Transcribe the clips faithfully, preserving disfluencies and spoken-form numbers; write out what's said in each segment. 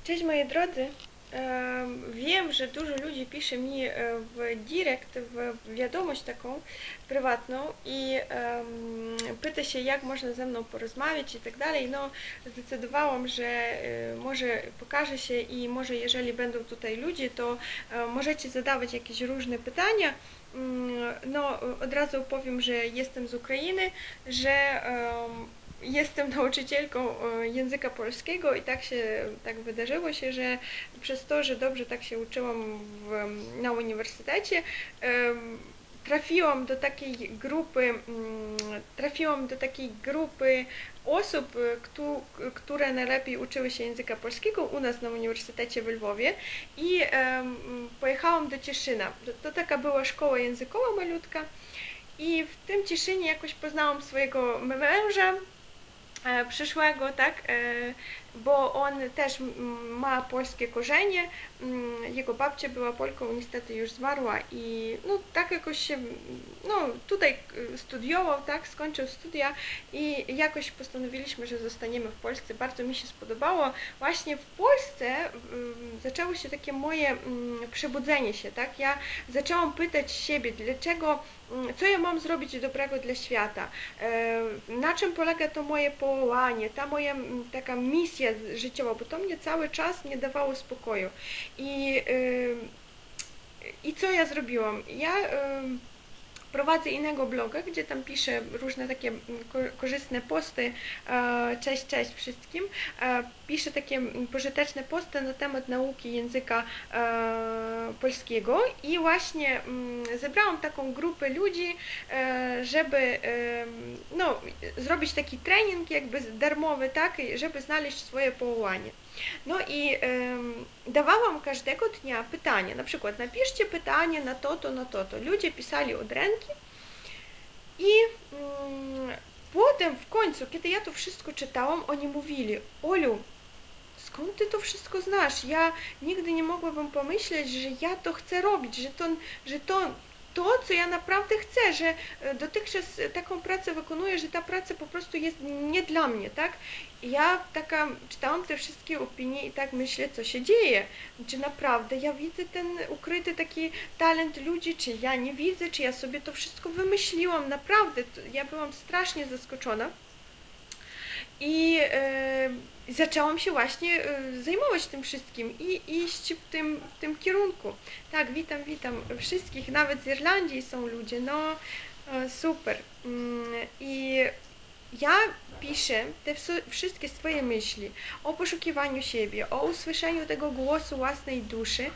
Cześć moi drodzy. Em, Wiem, że dużo ludzi pisze mi e, w direct, w wiadomość taką prywatną i em, pyta się, jak można ze mną porozmawiać i tak dalej. No, zdecydowałam, że e, może pokaże się i może jeżeli będą tutaj ludzie, to e, możecie zadawać jakieś różne pytania. Mm, No, od razu powiem, że jestem z Ukrainy, że em, jestem nauczycielką e, języka polskiego i tak się, tak wydarzyło się, że przez to, że dobrze tak się uczyłam w, na uniwersytecie, em, trafiłam do takiej grupy, mm, trafiłam do takiej grupy osób, e, któ- które najlepiej uczyły się języka polskiego u nas na uniwersytecie w Lwowie i em, pojechałam do Cieszyna. To, to taka była szkoła językowa malutka i w tym Cieszynie jakoś poznałam swojego męża, e, przyszłego, tak, e, bo on też ma polskie korzenie, jego babcia była Polką, niestety już zmarła i no tak jakoś się, no tutaj studiował, tak, skończył studia i jakoś postanowiliśmy, że zostaniemy w Polsce, bardzo mi się spodobało. Właśnie w Polsce zaczęło się takie moje przebudzenie się, tak, ja zaczęłam pytać siebie, dlaczego, co ja mam zrobić dobrego dla świata, na czym polega to moje powołanie, ta moja taka misja życiowa, bo to mnie cały czas nie dawało spokoju. I, i co ja zrobiłam? Ja prowadzę innego bloga, gdzie tam piszę różne takie korzystne posty, cześć, cześć wszystkim, piszę takie pożyteczne posty na temat nauki języka polskiego i właśnie zebrałam taką grupę ludzi, żeby no, zrobić taki trening jakby darmowy, tak, żeby znaleźć swoje powołanie. No i ym, dawałam każdego dnia pytania, na przykład napiszcie pytanie na to, to, na to, to. Ludzie pisali od ręki i ym, potem w końcu, kiedy ja to wszystko czytałam, oni mówili: Olu, skąd ty to wszystko znasz? Ja nigdy nie mogłabym pomyśleć, że ja to chcę robić, że to, że to to, co ja naprawdę chcę, że dotychczas taką pracę wykonuję, że ta praca po prostu jest nie dla mnie, tak? I ja taka czytałam te wszystkie opinie i tak myślę, co się dzieje, czy naprawdę ja widzę ten ukryty taki talent ludzi, czy ja nie widzę, czy ja sobie to wszystko wymyśliłam, naprawdę, ja byłam strasznie zaskoczona. I e, zaczęłam się właśnie e, zajmować tym wszystkim i iść w tym, w tym kierunku. Tak, witam, witam wszystkich, nawet z Irlandii są ludzie, no e, super. Mm, I ja piszę te wszystkie swoje myśli o poszukiwaniu siebie, o usłyszeniu tego głosu własnej duszy.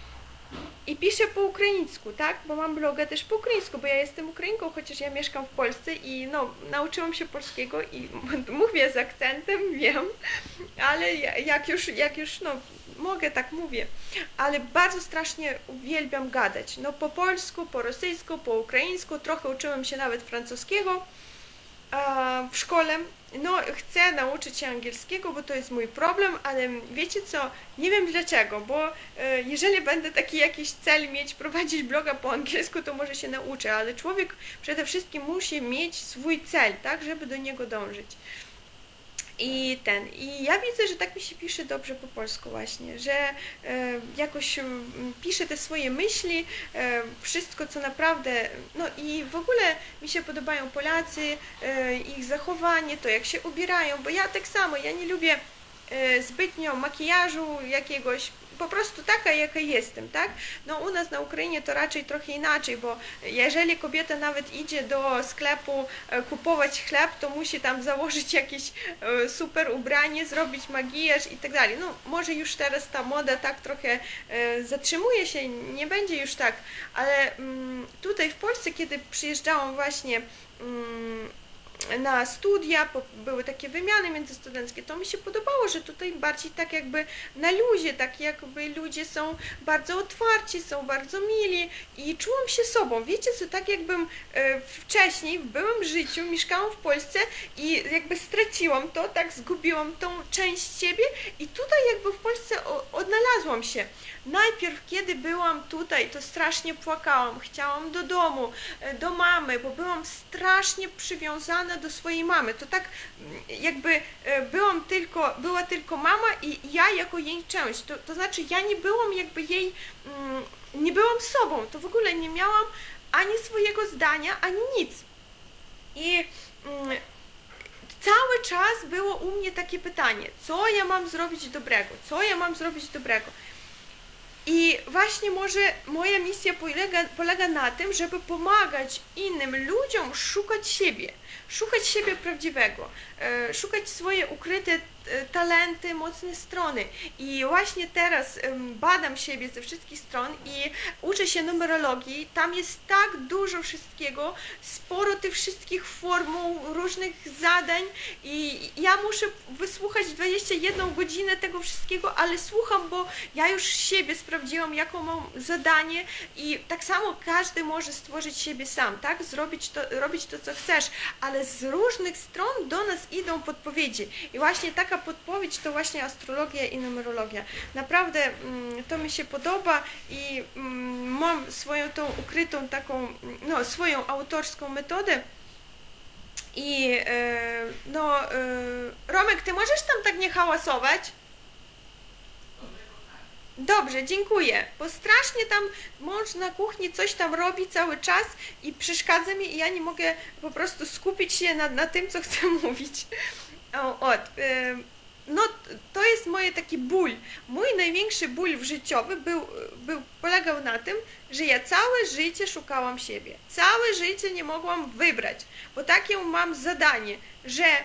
I piszę po ukraińsku, tak? Bo mam bloga też po ukraińsku, bo ja jestem Ukrainką, chociaż ja mieszkam w Polsce i no, nauczyłam się polskiego i mówię z akcentem, wiem, ale jak już, jak już, no, mogę, tak mówię, ale bardzo strasznie uwielbiam gadać, no po polsku, po rosyjsku, po ukraińsku, trochę uczyłam się nawet francuskiego w szkole. No, chcę nauczyć się angielskiego, bo to jest mój problem, ale wiecie co, nie wiem dlaczego, bo e, jeżeli będę taki jakiś cel mieć, prowadzić bloga po angielsku, to może się nauczę, ale człowiek przede wszystkim musi mieć swój cel, tak, żeby do niego dążyć. I ten, i ja widzę, że tak mi się pisze dobrze po polsku właśnie, że e, jakoś m, piszę te swoje myśli, e, wszystko co naprawdę, no i w ogóle mi się podobają Polacy, e, ich zachowanie, to jak się ubierają, bo ja tak samo, ja nie lubię e, zbytnio makijażu jakiegoś, po prostu taka, jaka jestem, tak? No u nas na Ukrainie to raczej trochę inaczej, bo jeżeli kobieta nawet idzie do sklepu e, kupować chleb, to musi tam założyć jakieś e, super ubranie, zrobić makijaż i tak dalej. No może już teraz ta moda tak trochę e, zatrzymuje się, nie będzie już tak, ale mm, tutaj w Polsce, kiedy przyjeżdżałam właśnie mm, na studia, były takie wymiany międzystudenckie, to mi się podobało, że tutaj bardziej tak jakby na luzie, tak jakby ludzie są bardzo otwarci, są bardzo mili i czułam się sobą, wiecie co, tak jakbym e, wcześniej w byłym życiu mieszkałam w Polsce i jakby straciłam to, tak zgubiłam tą część siebie i tutaj jakby w Polsce odnalazłam się. Najpierw kiedy byłam tutaj, to strasznie płakałam, chciałam do domu, do mamy, bo byłam strasznie przywiązana podobna do swojej mamy. To tak jakby byłam tylko, była tylko mama i ja jako jej część. To, to znaczy ja nie byłam jakby jej, nie byłam sobą. To w ogóle nie miałam ani swojego zdania, ani nic. I cały czas było u mnie takie pytanie, co ja mam zrobić dobrego, co ja mam zrobić dobrego. I właśnie może moja misja polega, polega na tym, żeby pomagać innym ludziom szukać siebie, szukać siebie prawdziwego, szukać swoje ukryte talenty, mocne strony. I właśnie teraz badam siebie ze wszystkich stron i uczę się numerologii. Tam jest tak dużo wszystkiego, sporo tych wszystkich formuł, różnych zadań i ja muszę wysłuchać dwadzieścia jedną godzinę tego wszystkiego, ale słucham, bo ja już siebie sprawdziłam, jaką mam zadanie i tak samo każdy może stworzyć siebie sam, tak? Zrobić to, robić to, co chcesz, ale z różnych stron do nas idą podpowiedzi. I właśnie taka podpowiedź to właśnie astrologia i numerologia. Naprawdę mm, to mi się podoba i mm, mam swoją tą ukrytą taką, no swoją autorską metodę. I e, no, e, Romek, ty możesz tam tak nie hałasować? Dobrze, dziękuję, bo strasznie tam mąż na kuchni coś tam robi cały czas i przeszkadza mi i ja nie mogę po prostu skupić się na, na tym, co chcę mówić. O, od, y, no to jest moje taki ból. Mój największy ból w życiowy był, był, polegał na tym, że ja całe życie szukałam siebie. Całe życie nie mogłam wybrać, bo takie mam zadanie, że y,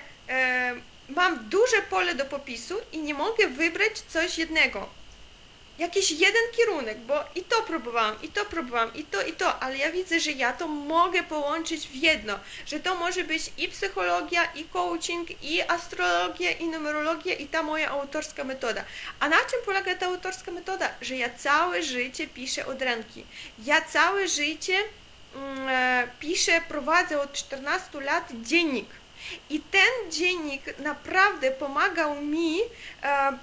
mam duże pole do popisu i nie mogę wybrać coś jednego. Jakiś jeden kierunek, bo i to próbowałam, i to próbowałam, i to, i to, ale ja widzę, że ja to mogę połączyć w jedno, że to może być i psychologia, i coaching, i astrologia, i numerologia, i ta moja autorska metoda. A na czym polega ta autorska metoda? Że ja całe życie piszę od ręki. Ja całe życie mm, piszę, prowadzę od czternastu lat dziennik. I ten dziennik naprawdę pomagał mi e,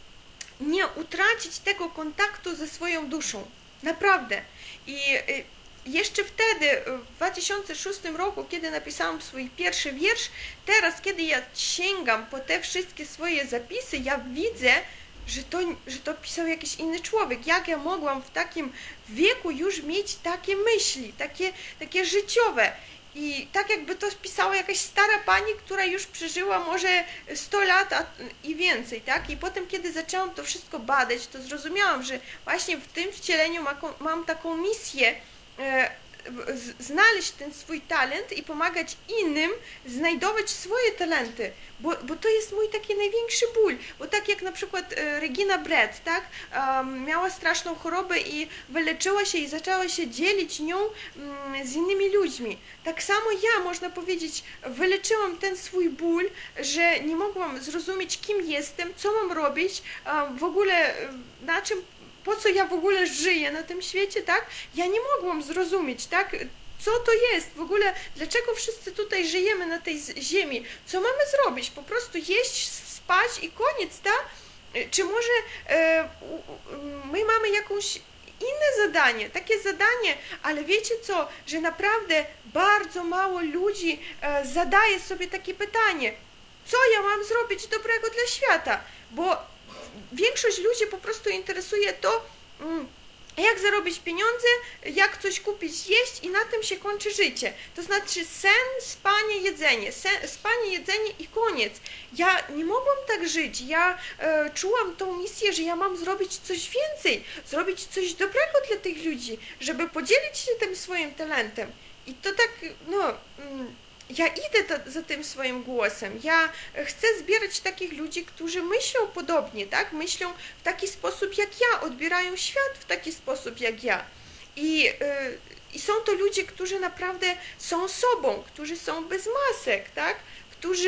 nie utracić tego kontaktu ze swoją duszą. Naprawdę. I jeszcze wtedy, w dwa tysiące szóstym roku, kiedy napisałam swój pierwszy wiersz, teraz, kiedy ja sięgam po te wszystkie swoje zapisy, ja widzę, że to, że to pisał jakiś inny człowiek. Jak ja mogłam w takim wieku już mieć takie myśli, takie, takie życiowe. I tak jakby to pisała jakaś stara pani, która już przeżyła może sto lat a, i więcej, tak? I potem, kiedy zaczęłam to wszystko badać, to zrozumiałam, że właśnie w tym wcieleniu ma, mam taką misję e, znaleźć ten swój talent i pomagać innym znajdować swoje talenty, bo, bo to jest mój taki największy ból, bo tak jak na przykład Regina Brett, tak, um, miała straszną chorobę i wyleczyła się i zaczęła się dzielić nią um, z innymi ludźmi. Tak samo ja, można powiedzieć, wyleczyłam ten swój ból, że nie mogłam zrozumieć, kim jestem, co mam robić, um, w ogóle na czym po co ja w ogóle żyję na tym świecie, tak? Ja nie mogłam zrozumieć, tak? Co to jest w ogóle, dlaczego wszyscy tutaj żyjemy na tej ziemi? Co mamy zrobić? Po prostu jeść, spać i koniec, tak? Czy może e, my mamy jakąś inne zadanie, takie zadanie, ale wiecie co, że naprawdę bardzo mało ludzi e, zadaje sobie takie pytanie, co ja mam zrobić dobrego dla świata? Bo większość ludzi po prostu interesuje to, jak zarobić pieniądze, jak coś kupić, jeść i na tym się kończy życie. To znaczy sen, spanie, jedzenie, sen, spanie, jedzenie i koniec. Ja nie mogłam tak żyć, ja e, czułam tą misję, że ja mam zrobić coś więcej, zrobić coś dobrego dla tych ludzi, żeby podzielić się tym swoim talentem. I to tak, no... Mm, ja idę to, za tym swoim głosem, ja chcę zbierać takich ludzi, którzy myślą podobnie, tak? Myślą w taki sposób jak ja, odbierają świat w taki sposób jak ja. I, yy, i są to ludzie, którzy naprawdę są sobą, którzy są bez masek, tak? Którzy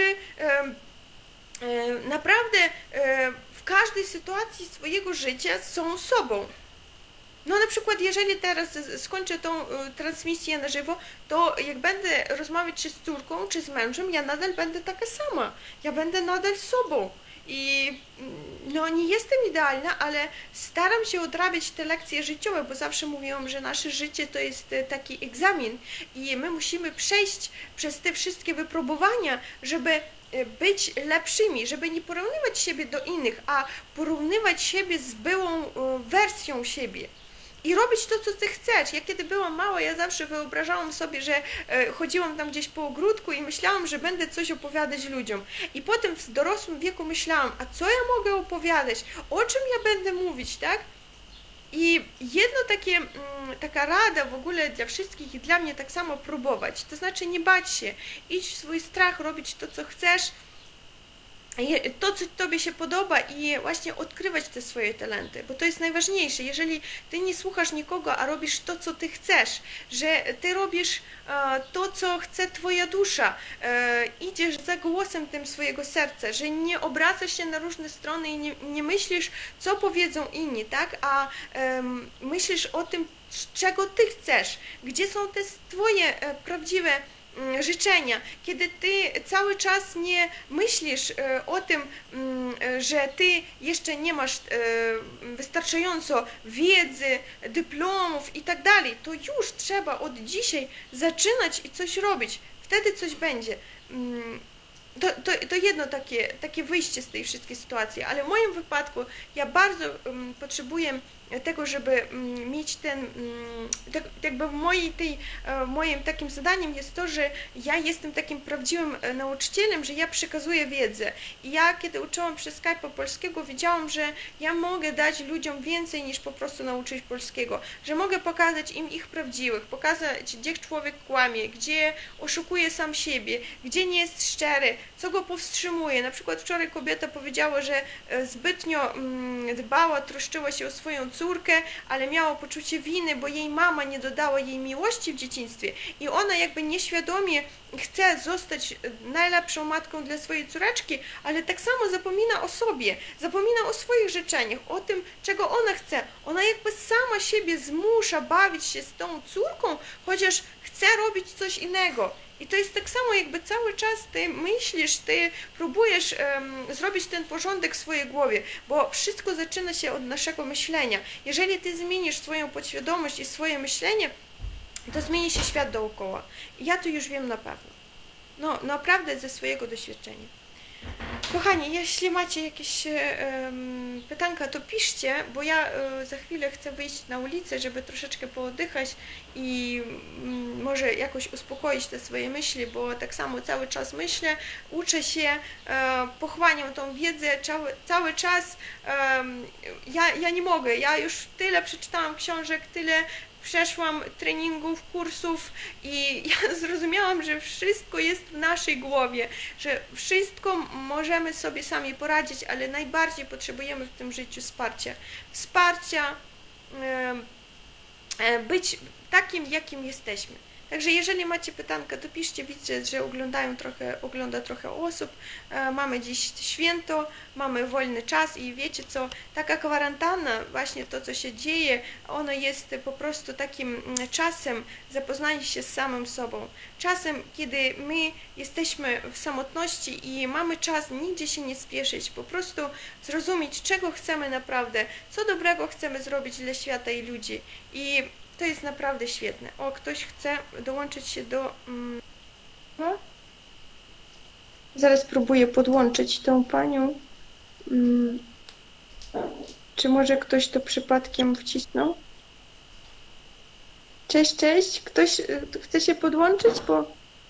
yy, yy, naprawdę yy, w każdej sytuacji swojego życia są sobą. No na przykład, jeżeli teraz skończę tą y, transmisję na żywo, to jak będę rozmawiać czy z córką, czy z mężem, ja nadal będę taka sama. Ja będę nadal sobą. i no nie jestem idealna, ale staram się odrabiać te lekcje życiowe, bo zawsze mówiłam, że nasze życie to jest taki egzamin i my musimy przejść przez te wszystkie wypróbowania, żeby być lepszymi, żeby nie porównywać siebie do innych, a porównywać siebie z byłą wersją siebie. I robić to, co ty chcesz. Ja kiedy byłam mała, ja zawsze wyobrażałam sobie, że e, chodziłam tam gdzieś po ogródku i myślałam, że będę coś opowiadać ludziom. I potem w dorosłym wieku myślałam, a co ja mogę opowiadać? O czym ja będę mówić, tak? I jedno takie, mm, taka rada w ogóle dla wszystkich i dla mnie tak samo próbować. To znaczy nie bać się, iść w swój strach, robić to, co chcesz, to, co Tobie się podoba i właśnie odkrywać te swoje talenty, bo to jest najważniejsze. Jeżeli Ty nie słuchasz nikogo, a robisz to, co Ty chcesz, że Ty robisz to, co chce Twoja dusza, idziesz za głosem tym swojego serca, że nie obracasz się na różne strony i nie, nie myślisz, co powiedzą inni, tak? A um, myślisz o tym, czego Ty chcesz, gdzie są te Twoje prawdziwe życzenia, kiedy ty cały czas nie myślisz o tym, że ty jeszcze nie masz wystarczająco wiedzy, dyplomów i tak dalej, to już trzeba od dzisiaj zaczynać i coś robić, wtedy coś będzie. To, to, to jedno takie, takie wyjście z tej wszystkiej sytuacji, ale w moim wypadku ja bardzo um, potrzebuję tego, żeby um, mieć ten, um, tak, jakby mojej, tej, uh, moim takim zadaniem jest to, że ja jestem takim prawdziwym uh, nauczycielem, że ja przekazuję wiedzę. I ja kiedy uczyłam przez Skype'a polskiego, wiedziałam, że ja mogę dać ludziom więcej niż po prostu nauczyć polskiego, że mogę pokazać im ich prawdziwych, pokazać, gdzie człowiek kłamie, gdzie oszukuje sam siebie, gdzie nie jest szczery, co go powstrzymuje. Na przykład wczoraj kobieta powiedziała, że zbytnio dbała, troszczyła się o swoją córkę, ale miała poczucie winy, bo jej mama nie dodała jej miłości w dzieciństwie i ona jakby nieświadomie chce zostać najlepszą matką dla swojej córeczki, ale tak samo zapomina o sobie, zapomina o swoich życzeniach, o tym, czego ona chce. Ona jakby sama siebie zmusza bawić się z tą córką, chociaż chce robić coś innego. I to jest tak samo, jakby cały czas ty myślisz, ty próbujesz um, zrobić ten porządek w swojej głowie, bo wszystko zaczyna się od naszego myślenia. Jeżeli ty zmienisz swoją podświadomość i swoje myślenie, to zmieni się świat dookoła. I ja to już wiem na pewno. No, naprawdę ze swojego doświadczenia. Kochani, jeśli macie jakieś um, pytanka, to piszcie, bo ja um, za chwilę chcę wyjść na ulicę, żeby troszeczkę pooddychać i um, może jakoś uspokoić te swoje myśli, bo tak samo cały czas myślę, uczę się, um, pochłaniam tą wiedzę, cały, cały czas um, ja, ja nie mogę, ja już tyle przeczytałam książek, tyle przeszłam treningów, kursów i ja zrozumiałam, że wszystko jest w naszej głowie, że wszystko możemy sobie sami poradzić, ale najbardziej potrzebujemy w tym życiu wsparcia. Wsparcia, być takim, jakim jesteśmy. Także jeżeli macie pytanka, to piszcie, widzę, że oglądają trochę, ogląda trochę osób, mamy dziś święto, mamy wolny czas i wiecie co, taka kwarantanna, właśnie to, co się dzieje, ono jest po prostu takim czasem zapoznania się z samym sobą, czasem, kiedy my jesteśmy w samotności i mamy czas nigdzie się nie spieszyć, po prostu zrozumieć, czego chcemy naprawdę, co dobrego chcemy zrobić dla świata i ludzi i to jest naprawdę świetne. O, ktoś chce dołączyć się do... Mm, no? Zaraz spróbuję podłączyć tą panią. Mm, czy może ktoś to przypadkiem wcisnął? Cześć, cześć. Ktoś chce się podłączyć? Bo...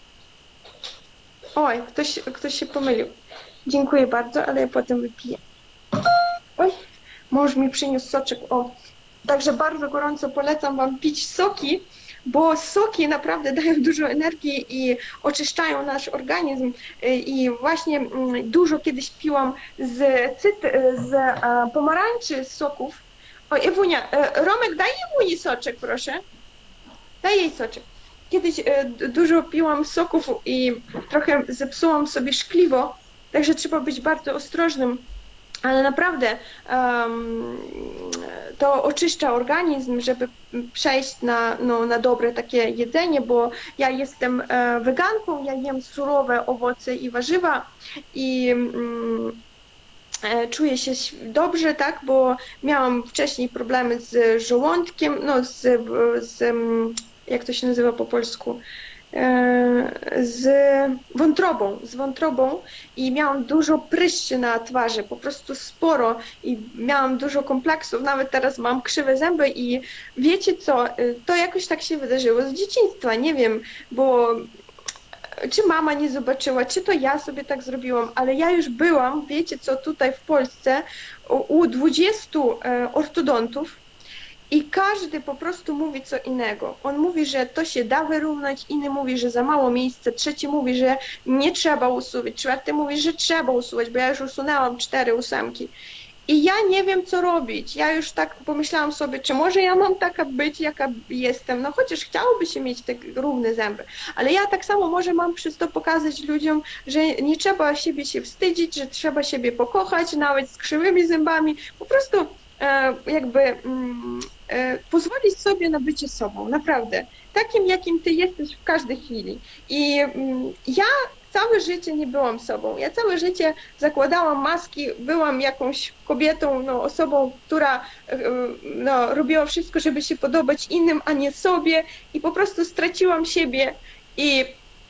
Oj, ktoś, ktoś się pomylił. Dziękuję bardzo, ale ja potem wypiję. Oj, mąż mi przyniósł soczek. O. Także bardzo gorąco polecam Wam pić soki, bo soki naprawdę dają dużo energii i oczyszczają nasz organizm. I właśnie dużo kiedyś piłam z, cyt z pomarańczy, z soków. O, Ewunia, Romek, daj Ewuni soczek, proszę. Daj jej soczek. Kiedyś dużo piłam soków i trochę zepsułam sobie szkliwo, także trzeba być bardzo ostrożnym. Ale naprawdę um, to oczyszcza organizm, żeby przejść na, no, na dobre takie jedzenie, bo ja jestem e, weganką, ja jem surowe owoce i warzywa i, mm, e, czuję się ś- dobrze, tak, bo miałam wcześniej problemy z żołądkiem, no z, z mm, jak to się nazywa po polsku, e, z wątrobą, z wątrobą i miałam dużo pryszczy na twarzy, po prostu sporo i miałam dużo kompleksów, nawet teraz mam krzywe zęby i wiecie co, e, to jakoś tak się wydarzyło z dzieciństwa, nie wiem, bo czy mama nie zobaczyła, czy to ja sobie tak zrobiłam, ale ja już byłam, wiecie co, tutaj w Polsce u u dwudziestu e, ortodontów i każdy po prostu mówi co innego. On mówi, że to się da wyrównać, inny mówi, że za mało miejsca, trzeci mówi, że nie trzeba usuwać, czwarty mówi, że trzeba usuwać, bo ja już usunęłam cztery ósemki. I ja nie wiem, co robić. Ja już tak pomyślałam sobie, czy może ja mam taka być, jaka jestem. No chociaż chciałoby się mieć te równe zęby. Ale ja tak samo może mam przez to pokazać ludziom, że nie trzeba siebie się wstydzić, że trzeba siebie pokochać, nawet z krzywymi zębami. Po prostu e, jakby mm, e, pozwolić sobie na bycie sobą, naprawdę. Takim, jakim ty jesteś w każdej chwili. I mm, ja całe życie nie byłam sobą. Ja całe życie zakładałam maski, byłam jakąś kobietą, no, osobą, która e, no, robiła wszystko, żeby się podobać innym, a nie sobie i po prostu straciłam siebie. I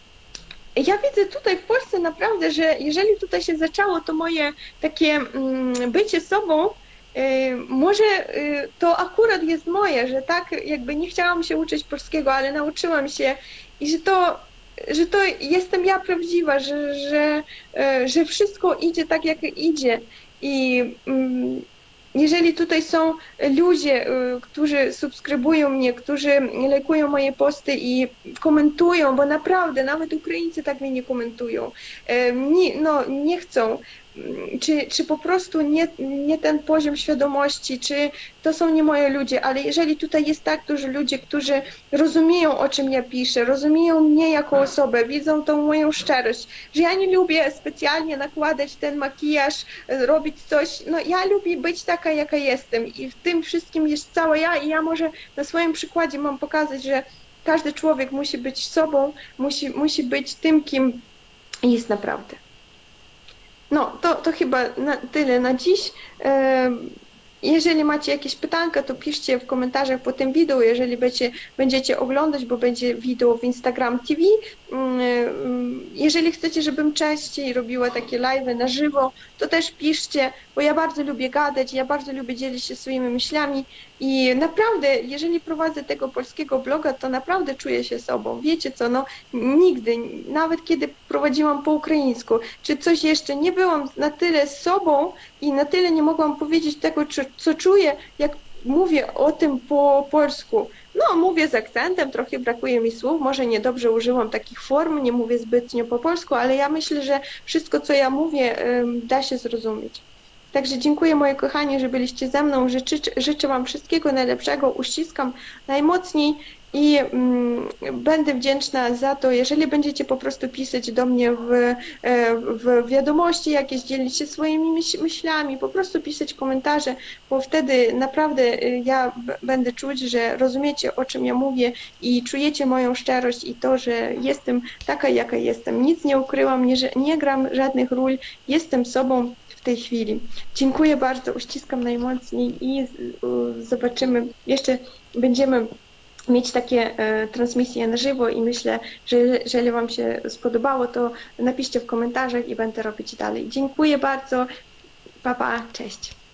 ja widzę tutaj w Polsce naprawdę, że jeżeli tutaj się zaczęło to moje takie mm, bycie sobą, y, może y, to akurat jest moje, że tak jakby nie chciałam się uczyć polskiego, ale nauczyłam się i że to, że to jestem ja prawdziwa, że, że, y, że wszystko idzie tak, jak idzie. I mm, jeżeli tutaj są ludzie, y, którzy subskrybują mnie, którzy lajkują moje posty i komentują, bo naprawdę nawet Ukraińcy tak mnie nie komentują, e, nie, no, nie chcą, mm, czy, czy po prostu nie, nie ten poziom świadomości, czy to są nie moje ludzie, ale jeżeli tutaj jest tak dużo ludzi, którzy rozumieją, o czym ja piszę, rozumieją mnie jako osobę, widzą tą moją szczerość, że ja nie lubię specjalnie nakładać ten makijaż, e, robić coś, no ja lubię być taka, jaka jestem i w tym wszystkim jest cała ja i ja może na swoim przykładzie mam pokazać, że każdy człowiek musi być sobą, musi, musi być tym, kim jest naprawdę. No, to, to chyba na, tyle na dziś. Em, Jeżeli macie jakieś pytanka, to piszcie w komentarzach po tym wideo, jeżeli będziecie, będziecie oglądać, bo będzie wideo w Instagram T V. Mm, mm, Jeżeli chcecie, żebym częściej robiła takie live'y na żywo, to też piszcie, bo ja bardzo lubię gadać, ja bardzo lubię dzielić się swoimi myślami i naprawdę, jeżeli prowadzę tego polskiego bloga, to naprawdę czuję się sobą. Wiecie co, no nigdy, nawet kiedy prowadziłam po ukraińsku, czy coś jeszcze, nie byłam na tyle sobą i na tyle nie mogłam powiedzieć tego, co, co czuję, jak mówię o tym po polsku. No, mówię z akcentem, trochę brakuje mi słów, może niedobrze użyłam takich form, nie mówię zbytnio po polsku, ale ja myślę, że wszystko, co ja mówię, ym, da się zrozumieć. Także dziękuję moje kochani, że byliście ze mną. Życzę, życzę Wam wszystkiego najlepszego, uściskam najmocniej i mm, będę wdzięczna za to, jeżeli będziecie po prostu pisać do mnie w, e, w wiadomości jakieś, dzielić się swoimi myśl, myślami, po prostu pisać komentarze, bo wtedy naprawdę e, ja b- będę czuć, że rozumiecie, o czym ja mówię i czujecie moją szczerość i to, że jestem taka, jaka jestem. Nic nie ukryłam, nie, że- nie gram żadnych ról, jestem sobą w tej chwili. Dziękuję bardzo, uściskam najmocniej i z- zobaczymy, jeszcze będziemy mieć takie e, transmisje na żywo i myślę, że jeżeli Wam się spodobało, to napiszcie w komentarzach i będę robić dalej. Dziękuję bardzo, pa pa, cześć.